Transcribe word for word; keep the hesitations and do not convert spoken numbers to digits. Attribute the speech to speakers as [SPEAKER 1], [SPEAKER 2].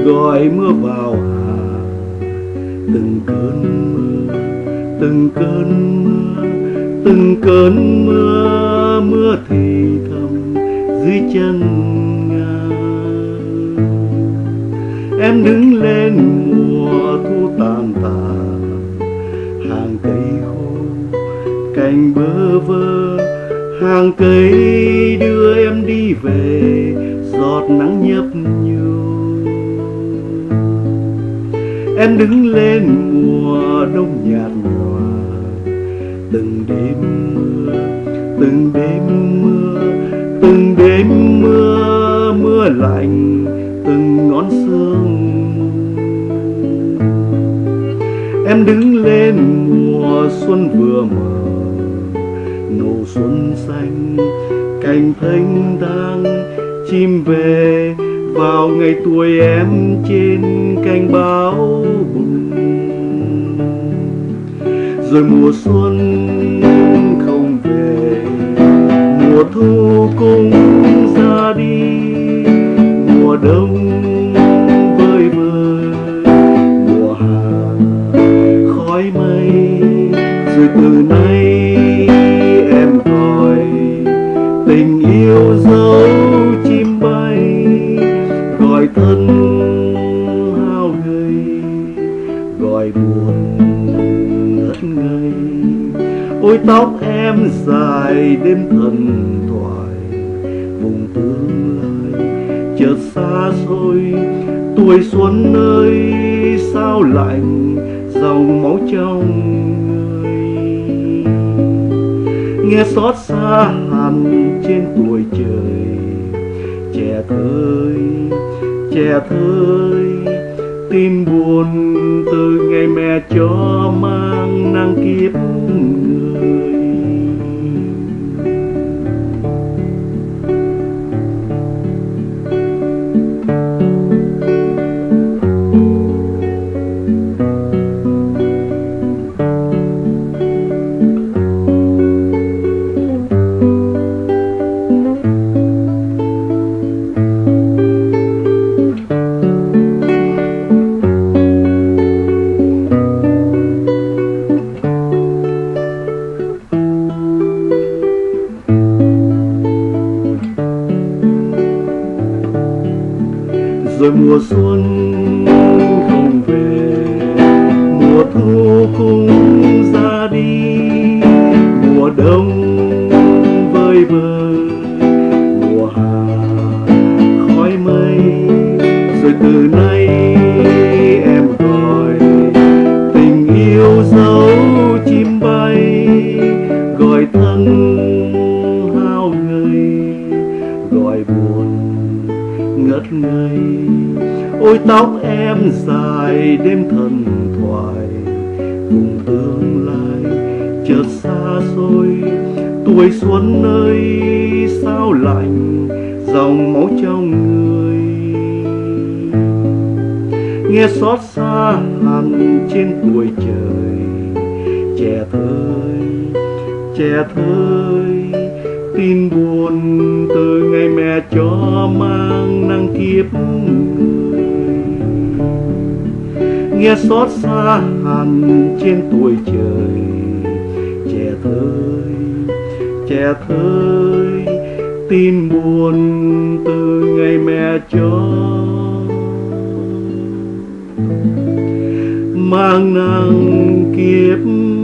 [SPEAKER 1] gọi mưa vào hạ. Từng cơn mưa, từng cơn mưa, từng cơn mưa, mưa thì thầm dưới chân ngàn. Em đứng lên mùa thu tàn tàn, hàng cây khô cành bơ vơ, hàng cây đưa em đi về giọt nắng nhấp nhô. Em đứng lên mùa đông nhạt nhòa, từng đêm mưa, từng đêm mưa, từng đêm mưa, mưa lạnh từng ngón sương. Em đứng lên mùa xuân vừa mờ, nụ xuân xanh cành thanh thang, chim về vào ngày tuổi em trên cành báo bùng. Rồi mùa xuân không về, mùa thu cũng ra đi, mùa đông vơi vơi, mùa hạ khói mây. Rồi từ nay em gọi tình yêu dấu chim bay, gọi thân hao gầy, gọi buồn ngất ngây. Ôi tóc em dài đêm thần thoại, vùng tương lai chợt xa xôi. Tuổi xuân ơi sao lạnh dòng máu trong người, nghe xót xa hằn trên tuổi trời. Trẻ thơ, trẻ thơ, tin buồn từ ngày mẹ cho mang nang kiếp người. Rồi mùa xuân không về, mùa thu cũng ra đi, mùa đông vơi vơi, mùa hạ khói mây. Rồi từ nay em gọi tình yêu dấu chim bay, gọi thân hao gầy, gọi buồn ngất ngây. Ôi tóc em dài đêm thần thoại, vùng tương lai chợt xa xôi. Tuổi xuân ơi sao lạnh dòng máu trong người, nghe xót xa hằn trên tuổi trời. Trẻ thơ, trẻ thơ, tin buồn từ ngày mẹ cho mang nang kiếp người, nghe xót xa hằn trên tuổi trời. Trẻ thơ, trẻ thơ, tin buồn từ ngày mẹ cho mang nang kiếp